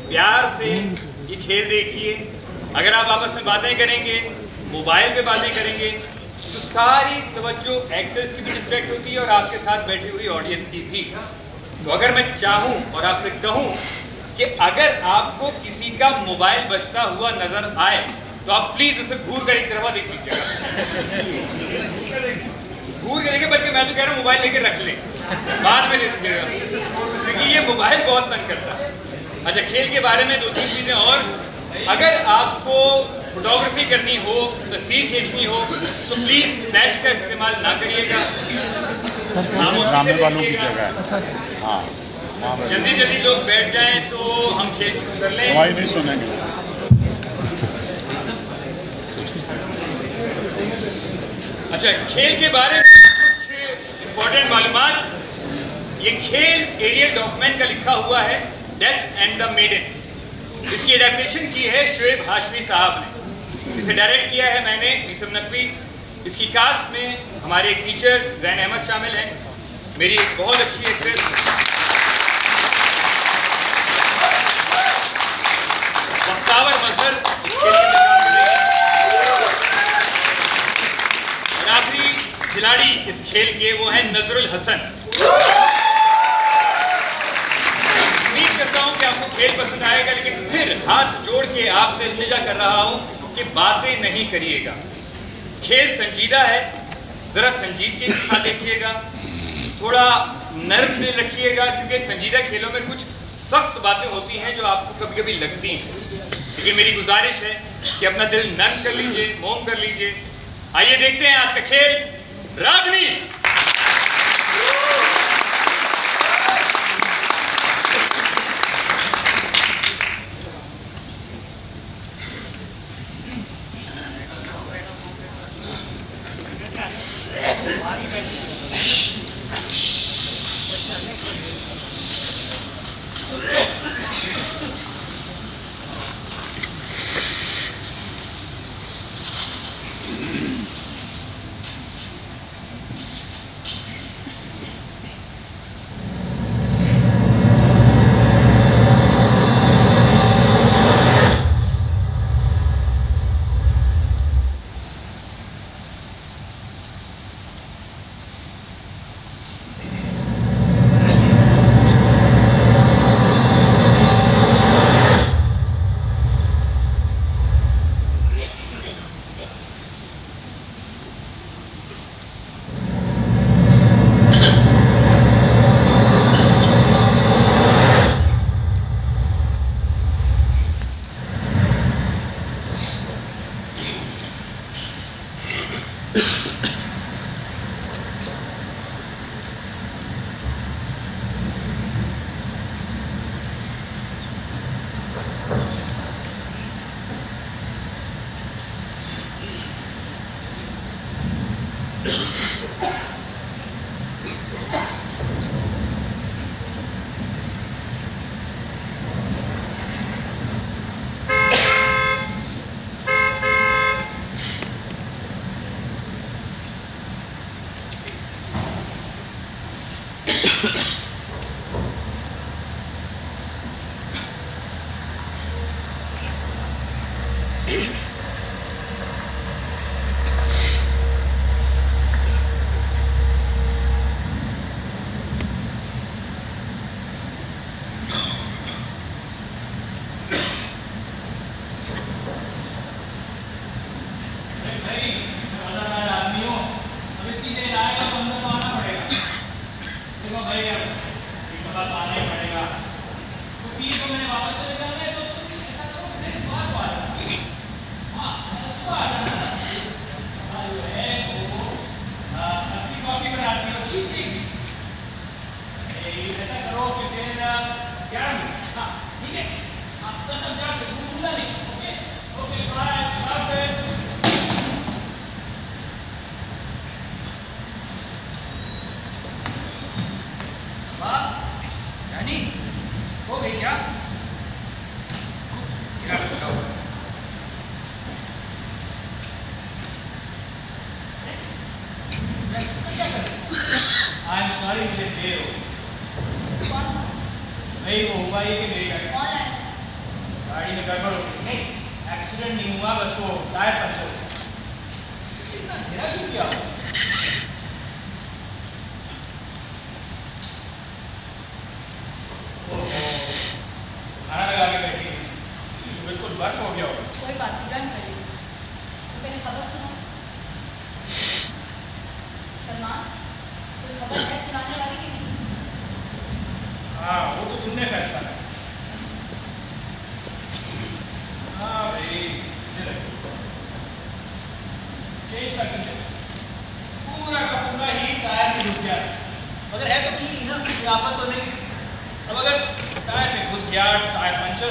प्यार से ये खेल देखिए। अगर आप आपस में बातें करेंगे, मोबाइल पे बातें करेंगे, तो सारी तवज्जो एक्टर्स की भी डिस्ट्रैक्ट होती है और आपके साथ बैठी हुई ऑडियंस की भी। तो अगर मैं चाहूं और आपसे कहूं कि अगर आपको किसी का मोबाइल बजता हुआ नजर आए तो आप प्लीज उसे घूर कर एक तरफा देख लीजिएगा। घूर के देखिए, बल्कि मैं तो कह रहा हूं मोबाइल लेके रख ले, बाद में ले लीजिएगा, क्योंकि ये मोबाइल बहुत तंग करता है। अच्छा, खेल के बारे में 2-3 चीजें और। अगर आपको फोटोग्राफी करनी हो, तस्वीर खींचनी हो, तो प्लीज फ्लैश का इस्तेमाल ना करिएगा। सामने वालों की जगह है। हाँ, जल्दी जल्दी लोग बैठ जाएं तो हम खेल शुरू कर लें। हमारी नहीं सुनेंगे। अच्छा, खेल के बारे में कुछ इंपॉर्टेंट मालूमात। ये खेल एरियल डॉक्यूमेंट का लिखा हुआ है, डेथ एंड द मेडन। इसकी एडेप्टेशन की है शुएब हाशमी साहब ने। इसे डायरेक्ट किया है मैंने, निसम नकवी। इसकी कास्ट में हमारे एक टीचर जैन अहमद शामिल हैं, मेरी एक बहुत अच्छी एक्ट्रेस बख्तावर मजहर, इसके लिए मैं काम और आखिरी खिलाड़ी इस खेल के वो है नजरुल हसन। उम्मीद करता हूं कि आपको खेल पसंद आएगा, लेकिन फिर हाथ जोड़ के आपसे इल्तिजा कर रहा हूं कि बातें नहीं करिएगा। खेल संजीदा है, जरा संजीदगी के साथ देखिएगा, थोड़ा नर्व रखिएगा, क्योंकि संजीदा खेलों में कुछ सख्त बातें होती हैं जो आपको कभी कभी लगती हैं। लेकिन मेरी गुजारिश है कि अपना दिल नर्म कर लीजिए, मोम कर लीजिए। आइए देखते हैं आज का खेल, रागनी।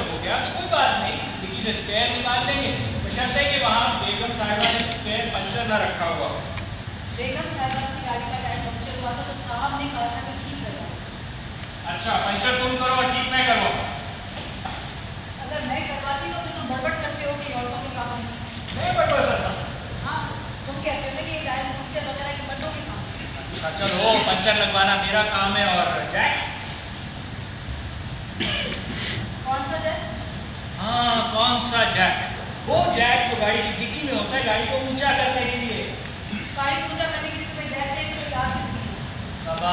हो गया तो कोई बात नहीं, डिक्की से स्पेयर निकाल लेंगे, बशर्ते कि वहाँ बेगम साहिबा ने स्पेयर पंचर न रखा हुआ। बेगम साहिबा की गाड़ी का टायर पंचर हुआ था तो साहब ने कहा था कि ठीक करवा। अच्छा, पंचर तुम करो और ठीक मैं करवा। अगर मैं करवाती तो फिर तुम बड़बड़ करते हो कि औरतों के काम नहीं। मैं बड़बड़ करता। हाँ, तुम कहते हो कि ये टायर पंचर वगैरह की मर्दों के काम। अच्छा चलो, पंचर लगवाना मेरा काम है। और जैक? कौन सा जैक? हाँ, कौन सा जैक? वो जैक जो गाड़ी की डिक्की में होता है, गाड़ी को ऊंचा करने के लिए। गाड़ी को ऊंचा करने के लिए तुम्हें जैक चाहिए तो याद नहीं। सबा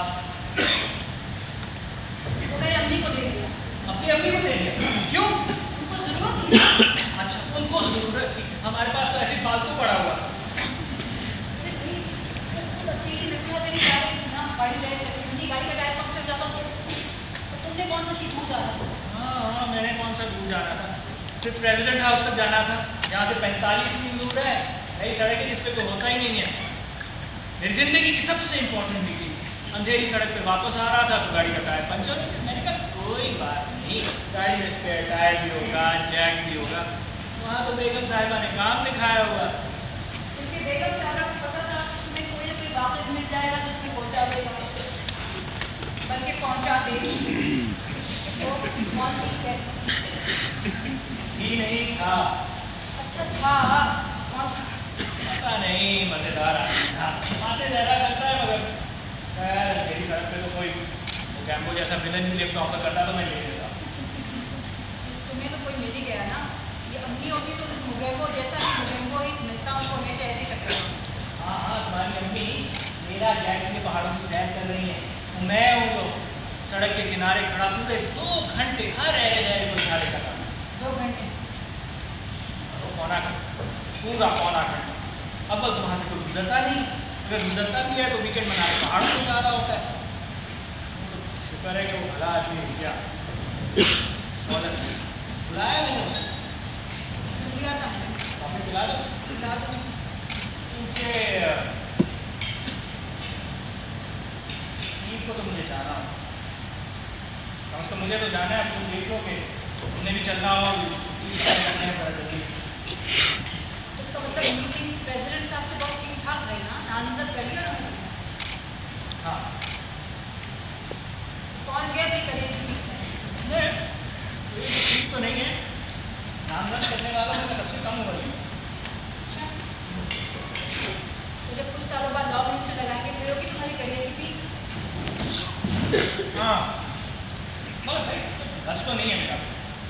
तो मेरी अम्मी को दे दिया। अपनी अम्मी को दे दिया? क्यों? उनको जरूरत थी। अच्छा, उनको जरूरत थी, हमारे पास तो ऐसे फालतू पड़ा हुआ। बच्चे की नसीहत है कि गाड़ी गाड़ी का टायर पंचर जाता तो तुमने कौन सा चीज जाना? हाँ, मैंने कौन सा दूर जाना था? सिर्फ प्रेसिडेंट हाउस तक जाना था। यहाँ से 45 मील दूर है। नई सड़क है, जिस पे तो होता ही नहीं है। मेरी जिंदगी की सबसे इंपॉर्टेंट मीटिंग थी। अंधेरी सड़क पे वापस आ रहा था तो गाड़ी का टायर पंचर हो गया। मैंने कहा कोई बात नहीं, गाड़ी में स्पेयर टायर भी होगा, जैक भी होगा। वहाँ तो बेगम साहिबा ने काम दिखाया हुआ। क्योंकि बेगम साहिबा को पता था तुम्हें कोई ना कोई वापस मिल जाएगा तो तुम्हें पहुँचा देगा, बल्कि पहुँचा देगी। तो कौन थी कैसे? ही नहीं था। अच्छा था, कौन था? पता नहीं, मजेदार आदमी था। बातें ज्यादा करता है मगर खैर मेरी सड़क पे तो कोई गैम्बो जैसा विलन भी लिफ्ट ऑफर करता तो मैं ले लेता। तुम्हें तो कोई मिल ही गया ना। ये अम्मी होती तो मुगेम्बो जैसा ही मुगेम्बो ही मिलता, उनको हमेशा ऐसे ही टक्कर। हाँ हाँ, तुम्हारी अम्मी मेरा जैक के पहाड़ों की सैर कर रही है। मैं हूँ तो सड़क के किनारे खड़ा पूरे 2 घंटे हर एरिया को उठा लेता था। 2 घंटे? पौना घंटा, पूरा पौना घंटा। अब तो वहाँ से कोई गुजरता नहीं, अगर गुजरता भी है तो वीकेंड मनाने पहाड़ों में जा रहा होता है। तो शुक्र है कि वो भला आदमी हो गया। सोलह बुलाया मैंने उसे, लिया था कॉफी पिला दो। पिला दो। क्योंकि ईद को तो मुझे जाना हो, कम से कम मुझे तो जाना है। तुम देख लो कि तुमने भी चलना हो, उसका मतलब मीटिंग प्रेसिडेंट साहब से बहुत ठीक ठाक रही ना, नामजद कर लिया ना? हाँ, पहुंच गए थे करीब? ठीक तो नहीं है, नामजद करने वालों में सबसे कम उम्र है। तो जब कुछ सालों बाद लॉ मिनिस्टर लगाएंगे फिर होगी तुम्हारी करियर की पीक? हाँ, मगर भाई बस तो नहीं है मेरा।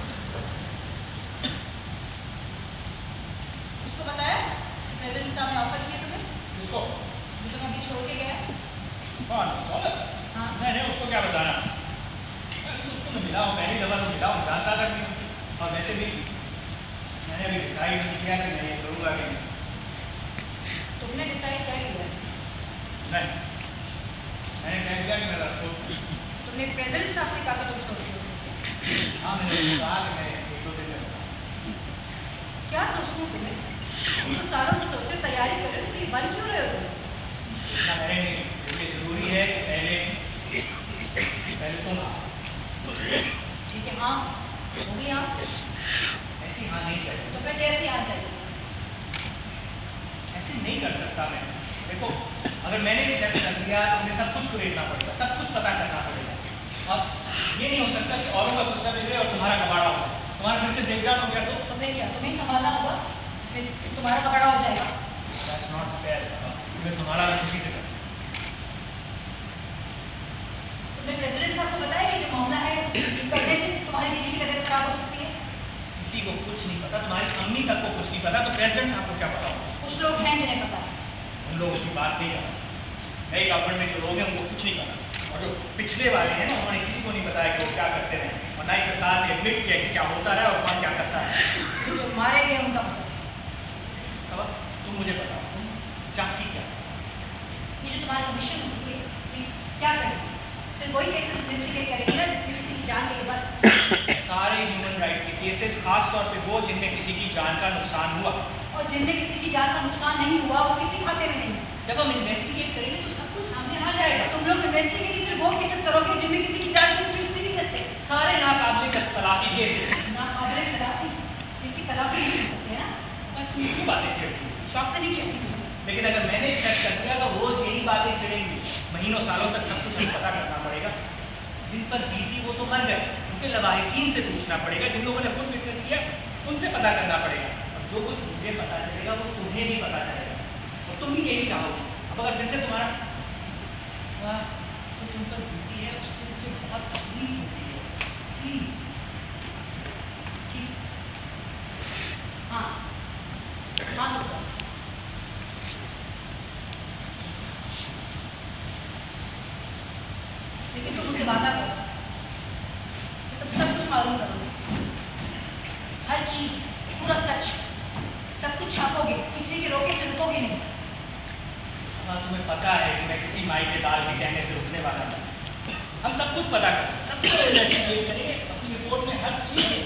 उसको बताया प्रेसिडेंट साहब ने ऑफर किया तुम्हें? उसको जो तुम अभी छोड़ के गया? कौन? हाँ। मैंने उसको क्या बताना? उसको मैं मिला हूँ, पहली दफा तो मिला हूँ, जानता तक नहीं। और वैसे भी मैंने अभी डिसाइड नहीं किया कि मैं ये करूँगा कि नहीं। तुमने डिसाइड कर लिया? नहीं, मैंने कह दिया कि मैं सोच। तुमने प्रेसिडेंट साहब से कहा कि तुम छोड़ दो? हाँ, मैंने कहा कि मैं 1-2 दिन में। क्या सोचना तुम्हें? तुम तो सालों से सोचो, तैयारी कर रहे हो, तो बन क्यों रहे हो तुम? ना मैंने नहीं, इसलिए जरूरी है कि पहले तुम आओ। ठीक है, हाँ होगी हाँ। ऐसी हाँ नहीं चाहिए। तो फिर कैसी आ जाएगी? ऐसे नहीं कर सकता मैं। देखो, अगर मैंने एक्सेप्ट कर दिया तो मुझे सब कुछ खरीदना पड़ेगा, सब कुछ पता करना पड़ेगा। और ये नहीं हो सकता कि औरों का कुछ बिगड़े और तुम्हारा कबाड़ा हो, तुम्हारा फिर से देखभाल हो गया तो तुम्हें क्या, तुम्हें संभालना होगा, इसमें तुम्हारा कपड़ा हो जाएगा। That's not fair, तुम्हें संभाला मैं खुशी से कर। तुमने प्रेसिडेंट साहब को बताया कि जो मामला है करने से तुम्हारी बीवी की तबीयत खराब हो सकती है? किसी को कुछ नहीं पता, तुम्हारी अम्मी तक को कुछ नहीं पता, तो प्रेसिडेंट साहब को क्या पता होगा? कुछ लोग हैं जिन्हें पता है। उन लोगों की बात नहीं करता। नई गवर्नमेंट में जो लोग हैं उनको कुछ नहीं पता, और जो पिछले वाले हैं उन्होंने किसी को नहीं बताया कि वो क्या करते हैं, और नई सरकार ने एडमिट किया कि क्या होता है और कौन क्या करता है। जो मारे गए उनका पता है। अब तुम मुझे बताओ, तुम चाहती क्या? ये जो तुम्हारी कमीशन होती है ये क्या करेगी? सिर्फ वही केसेस इन्वेस्टिगेट करेगी ना जिसमें किसी की जान गई बस? सारे ह्यूमन राइट्स के केसेस, खास तौर पे वो जिनमें किसी की जान का नुकसान हुआ। और जिनमें किसी की जान का नुकसान नहीं हुआ वो किसी खाते में नहीं है। जब हम इन्वेस्टिगेट करेंगे तो सब कुछ सामने आ जाएगा। तुम लोग इन्वेस्टिगेट सिर्फ वो केसेस करोगे जिनमें किसी की जान की किसी भी करते। सारे नाकाबिले तलाफी केसेस क्यों बातें छेड़ती हूँ? शौक से नहीं चाहिए। लेकिन अगर मैंने एक्सेप्ट कर दिया तो रोज यही बातें छिड़ेंगी, महीनों सालों तक सब कुछ हमें पता करना पड़ेगा। जिन पर बीती वो तो मर गए, उनके लवाहिकीन से पूछना पड़ेगा, जिन लोगों ने खुद विटनेस किया उनसे पता करना पड़ेगा। और जो कुछ मुझे पता चलेगा वो तुम्हें भी पता चलेगा, और तुम भी यही चाहोगे। अब अगर फिर से तुम्हारा जो तुम पर बीती है उससे मुझे बहुत तकलीफ होती है, प्लीज। ठीक। हाँ हाँ तो लेकिन तुम मुझसे वादा करो कि तुम सब कुछ मालूम करोगे, हर चीज, पूरा सच, सब कुछ छापोगे, किसी के रोके से रुकोगे नहीं। हाँ, तुम्हें पता है कि मैं किसी माई के दाल के कहने से रुकने वाला नहीं। हम सब कुछ पता करें, सब कुछ इन्वेस्टिगेट करेंगे, अपनी रिपोर्ट में हर चीज